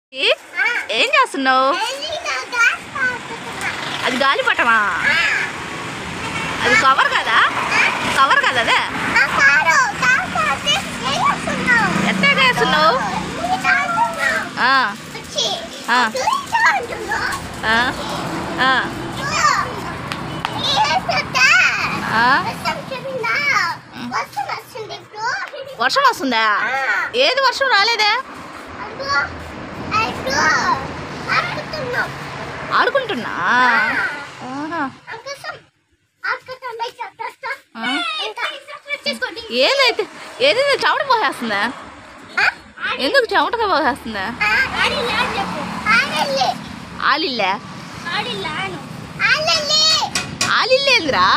ఏం చేస్తున్నావు? అది గాలిపటమా? అది కవర్ కదా? కవర్ కదా అదే? ఎట్లా చేస్తున్నావు? వర్షం వస్తుందా? ఏది వర్షం రాలేదే? ఆడుకుంటున్నా. ఏదైతే ఏదైతే చెమట పోసేస్తుందా? ఎందుకు చెమటగా పోసేస్తుందా? ఆలిల్లే ఆలిల్లేదురా.